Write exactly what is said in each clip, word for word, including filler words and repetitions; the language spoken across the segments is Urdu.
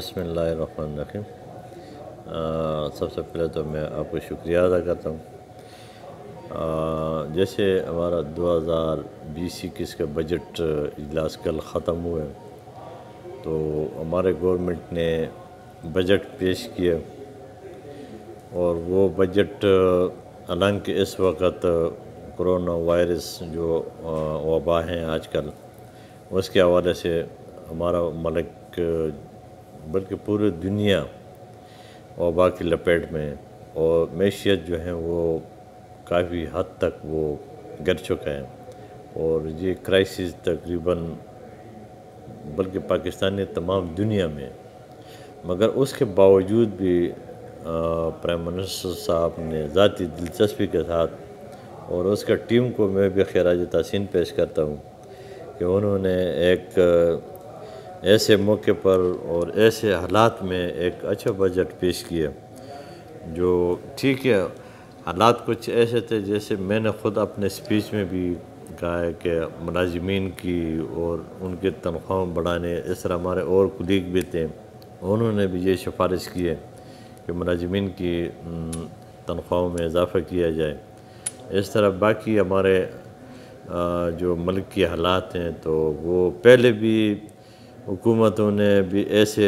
بسم اللہ الرحمن الرحیم۔ سب سے پہلے تو میں آپ کو شکریہ ادا کرتا ہوں۔ جیسے ہمارا دو ہزار بیس اکیس کا بجٹ اجلاس کل ختم ہوئے تو ہمارے گورنمنٹ نے بجٹ پیش کیا، اور وہ بجٹ حالانکہ اس وقت کرونا وائرس جو وبا ہیں آج کل، اس کے حوالے سے ہمارا ملک بلکہ پوری دنیا وبا کی لپیٹ میں، اور معیشت جو ہے وہ کافی حد تک وہ گر چکا ہے، اور یہ کرائسس تقریباً بلکہ پاکستانی تمام دنیا میں، مگر اس کے باوجود بھی پرائم منسٹر صاحب نے ذاتی دلچسپی کے ساتھ، اور اس کا ٹیم کو میں بھی خراج تحسین پیش کرتا ہوں کہ انہوں نے ایک ایسے موقع پر اور ایسے حالات میں ایک اچھا بجٹ پیش کیا جو ٹھیک ہے۔ حالات کچھ ایسے تھے جیسے میں نے خود اپنے سپیچ میں بھی کہا ہے کہ ملازمین کی اور ان کے تنخواہ بڑھانے، اس طرح ہمارے اور کلیگ بھی تھے، انہوں نے بھی یہ سفارش کی ہے کہ ملازمین کی تنخواہوں میں اضافہ کیا جائے۔ اس طرح باقی ہمارے جو ملک کی حالات ہیں تو وہ پہلے بھی حکومتوں نے بھی ایسے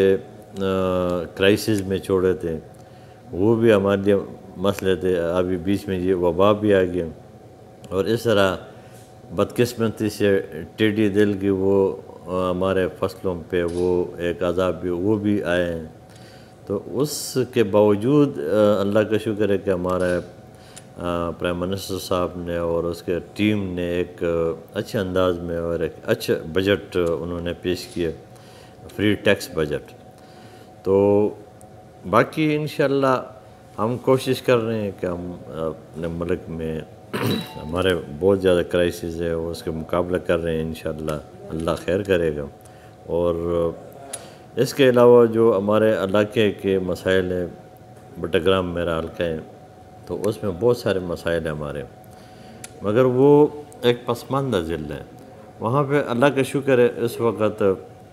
کرائسس میں چھوڑے تھے، وہ بھی ہمارے لیے مسئلے تھے۔ ابھی بیچ میں یہ وبا بھی آ گیا، اور اس طرح بدقسمتی سے ٹیڈی دل کی وہ ہمارے فصلوں پہ وہ ایک عذاب بھی وہ بھی آئے ہیں۔ تو اس کے باوجود اللہ کا شکر ہے کہ ہمارے پرائم منسٹر صاحب نے اور اس کے ٹیم نے ایک اچھے انداز میں اور ایک اچھا بجٹ انہوں نے پیش کیا، فری ٹیکس بجٹ۔ تو باقی انشاءاللہ ہم کوشش کر رہے ہیں کہ ہم اپنے ملک میں ہمارے بہت زیادہ کرائسس ہے، اس کے مقابلہ کر رہے ہیں، انشاءاللہ اللہ خیر کرے گا۔ اور اس کے علاوہ جو ہمارے علاقے کے مسائل ہیں، بٹگرام میرا حلقہ ہے، تو اس میں بہت سارے مسائل ہیں ہمارے، مگر وہ ایک پسماندہ ضلع ہے۔ وہاں پہ اللہ کا شکر ہے اس وقت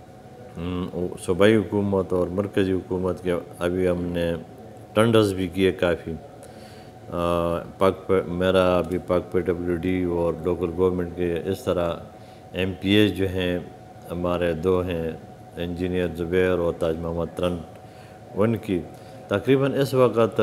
صوبائی حکومت اور مرکزی حکومت کے ابھی ہم نے ٹنڈرز بھی کیے کافی۔ پاک میرا ابھی پاک پی ڈبلیو ڈی اور لوکل گورنمنٹ کے اس طرح ایم پی ایز جو ہیں ہمارے دو ہیں، انجینئر زبیر اور تاج محمد ترن، ان کی تقریباً اس وقت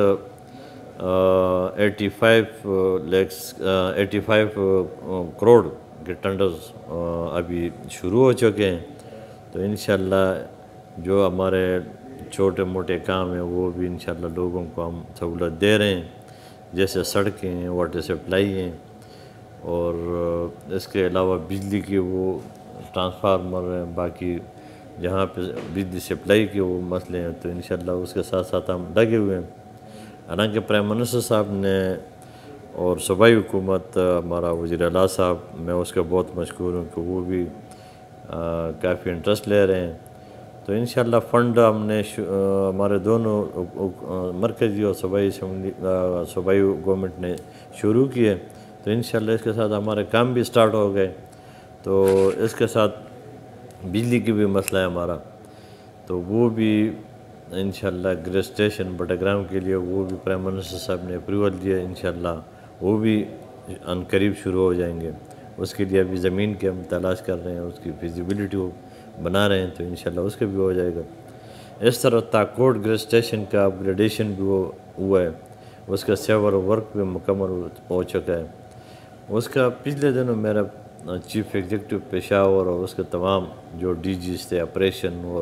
eighty five lakhs eighty five crore کے ٹنڈرز ابھی شروع ہو چکے ہیں۔ تو انشاءاللہ جو ہمارے چھوٹے موٹے کام ہیں وہ بھی انشاءاللہ لوگوں کو ہم سہولت دے رہے ہیں، جیسے سڑکیں ہیں، واٹر سپلائی ہیں، اور اس کے علاوہ بجلی کی وہ ٹرانسفارمر ہیں، باقی جہاں پہ بجلی سپلائی کے وہ مسئلے ہیں، تو انشاءاللہ اس کے ساتھ ساتھ ہم لگے ہوئے ہیں۔ حالانکہ پرائم منسٹر صاحب نے اور صوبائی حکومت ہمارا وزیر اعلیٰ صاحب، میں اس کا بہت مشکور ہوں کہ وہ بھی کافی انٹرسٹ لے رہے ہیں۔ تو انشاءاللہ فنڈ ہم نے ہمارے دونوں مرکزی اور صوبائی صوبائی گورنمنٹ نے شروع کیے، تو انشاءاللہ اس کے ساتھ ہمارے کام بھی سٹارٹ ہو گئے۔ تو اس کے ساتھ بجلی کی بھی مسئلہ ہے ہمارا، تو وہ بھی انشاءاللہ گریڈ اسٹیشن بٹگرام کے لیے وہ بھی پرائم منسٹر صاحب نے اپروول دیا، انشاءاللہ وہ بھی ان قریب شروع ہو جائیں گے۔ اس کے لیے ابھی زمین کے ہم تلاش کر رہے ہیں، اس کی فیزیبلٹی وہ بنا رہے ہیں، تو انشاءاللہ اس کا بھی ہو جائے گا۔ اس طرح تاکوٹ گریڈ اسٹیشن کا اپ گریڈیشن بھی وہ ہوا ہے، اس کا سیور ورک بھی مکمل ہو چکا ہے۔ اس کا پچھلے دنوں میرا چیف ایگزیکٹو پشاور اور اس کے تمام جو ڈی جیز تھے آپریشن اور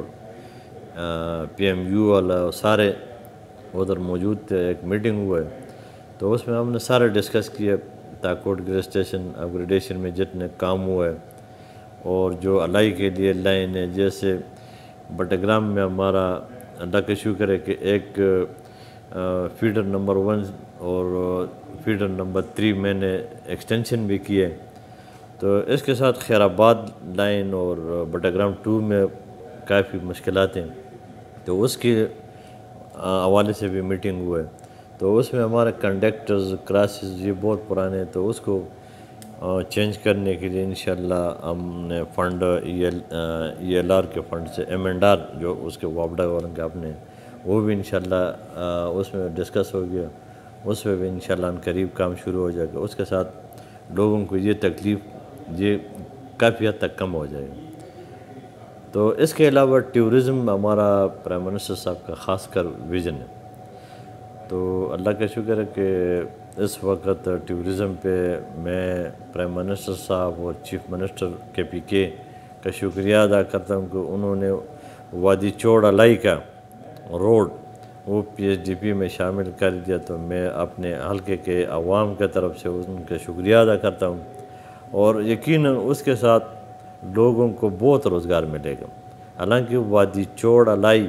پی ایم یو والا سارے ادھر موجود تھے، ایک میٹنگ ہوا ہے، تو اس میں ہم نے سارے ڈسکس کیا Thakot grid station upgradation میں جتنے کام ہوا ہے، اور جو الائی کے لیے لائن ہے، جیسے بٹگرام میں ہمارا اللہ کا شکر ہے کہ ایک فیڈر نمبر ون اور فیڈر نمبر تھری میں نے ایکسٹینشن بھی کیے، تو اس کے ساتھ خیر آباد لائن اور بٹگرام ٹو میں کافی مشکلات ہیں، تو اس کے حوالے سے بھی میٹنگ ہوا ہے۔ تو اس میں ہمارے کنڈکٹرز کراسز یہ بہت پرانے ہیں، تو اس کو چینج کرنے کے لیے انشاءاللہ ہم نے fund E L E L R کے فنڈ سے ایم اینڈ آر جو اس کے وابڈا والوں کے اپنے وہ بھی انشاءاللہ اس میں ڈسکس ہو گیا، اس میں بھی انشاءاللہ ان قریب کام شروع ہو جائے گا۔ اس کے ساتھ لوگوں کو یہ تکلیف یہ کافی حد تک کم ہو جائے گا۔ تو اس کے علاوہ ٹیورزم ہمارا پرائم منسٹر صاحب کا خاص کر ویژن ہے۔ تو اللہ کا شکر ہے کہ اس وقت ٹیورزم پہ میں پرائم منسٹر صاحب اور چیف منسٹر کے پی کے کا شکریہ ادا کرتا ہوں کہ انہوں نے وادی چوڑ الائی کا روڈ وہ پی ایچ ڈی پی میں شامل کر دیا، تو میں اپنے حلقے کے عوام کے طرف سے ان کا شکریہ ادا کرتا ہوں، اور یقیناً اس کے ساتھ لوگوں کو بہت روزگار ملے گا۔ حالانکہ وادی چوڑ الائی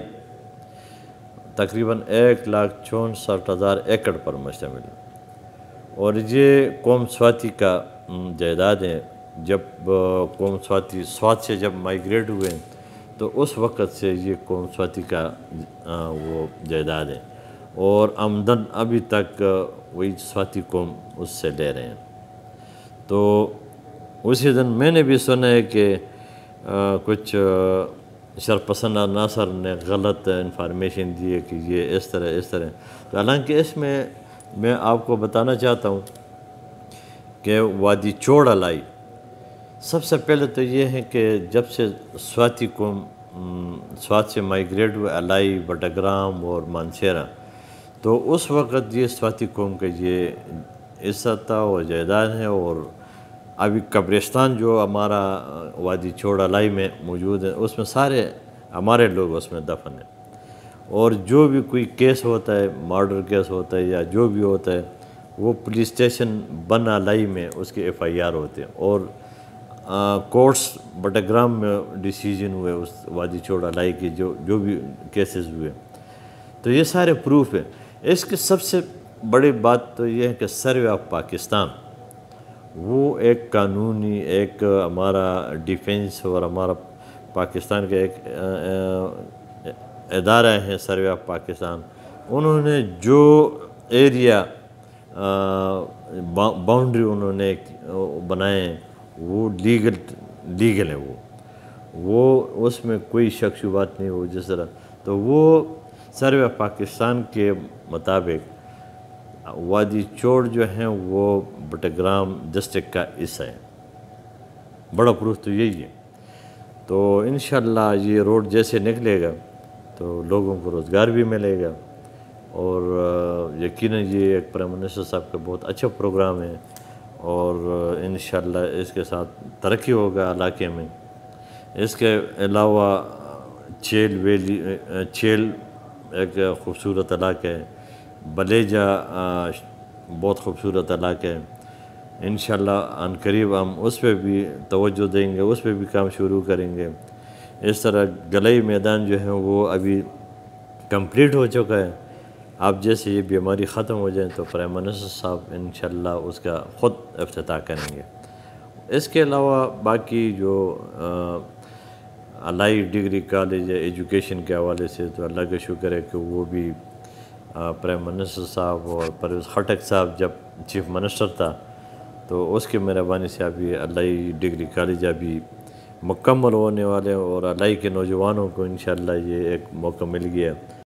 تقریباً ایک لاکھ چونسٹھ ہزار ایکڑ پر مشتمل ہے، اور یہ قوم سواتی کا جائیداد ہے۔ جب قوم سواتی سوات سے جب مائیگریٹ ہوئے تو اس وقت سے یہ قوم سواتی کا وہ جائیداد ہے، اور آمدن ابھی تک وہی سواتی قوم اس سے لے رہے ہیں۔ تو اسی دن میں نے بھی سنا ہے کہ کچھ شرپسند عناصر نے غلط انفارمیشن دی ہے کہ یہ اس طرح اس طرح، تو حالانکہ اس میں میں آپ کو بتانا چاہتا ہوں کہ وادی چوڑ الائی سب سے پہلے تو یہ ہے کہ جب سے سواتی قوم سوات سے مائیگریٹ ہوئے الائی، بٹگرام اور مانسیرا، تو اس وقت یہ سواتی قوم کا یہ حصہ تھا اور جائیداد ہے، اور ابھی قبرستان جو ہمارا وادی چوڑ الائی میں موجود ہے اس میں سارے ہمارے لوگ اس میں دفن ہیں، اور جو بھی کوئی کیس ہوتا ہے، مرڈر کیس ہوتا ہے یا جو بھی ہوتا ہے، وہ پولیس اسٹیشن بن الائی میں اس کے ایف آئی آر ہوتے ہیں، اور کورٹس بٹگرام میں ڈیسیجن ہوئے اس وادی چوڑ الائی کے جو جو بھی کیسز ہوئے، تو یہ سارے پروف ہیں۔ اس کی سب سے بڑی بات تو یہ ہے کہ سروے آف پاکستان وہ ایک قانونی ایک ہمارا ڈیفینس اور ہمارا پاکستان کا ایک ادارہ ہے سروے آف پاکستان، انہوں نے جو ایریا باؤنڈری انہوں نے بنائے ہیں وہ لیگل لیگل ہے، وہ وہ اس میں کوئی شک شبہات نہیں ہو جس طرح، تو وہ سروے آف پاکستان کے مطابق وادی چوڑ جو ہیں وہ بٹگرام ڈسٹرکٹ کا حصہ ہے۔ بڑا پروف تو یہی ہے۔ تو انشاءاللہ یہ روڈ جیسے نکلے گا تو لوگوں کو روزگار بھی ملے گا، اور یقیناً یہ ایک پرائم منسٹر صاحب کا بہت اچھا پروگرام ہے، اور انشاءاللہ اس کے ساتھ ترقی ہوگا علاقے میں۔ اس کے علاوہ چیل ویلی چیل ایک خوبصورت علاقہ ہے، بلیجا بہت خوبصورت علاقہ ہے، انشاءاللہ عن قریب ہم اس پہ بھی توجہ دیں گے، اس پہ بھی کام شروع کریں گے۔ اس طرح گلئی میدان جو ہے وہ ابھی کمپلیٹ ہو چکا ہے، اب جیسے یہ بیماری ختم ہو جائیں تو پرائم منسٹر صاحب انشاءاللہ اس کا خود افتتاح کریں گے۔ اس کے علاوہ باقی جو الائی ڈگری کالج ہے ایجوکیشن کے حوالے سے، تو اللہ کا شکر ہے کہ وہ بھی پرائم منسٹر صاحب اور پرویز خٹک صاحب جب چیف منسٹر تھا تو اس کی مہربانی سے ابھی الائی ڈگری کالج ابھی مکمل ہونے والے ہیں، اور الائی کے نوجوانوں کو انشاءاللہ یہ ایک موقع مل گیا ہے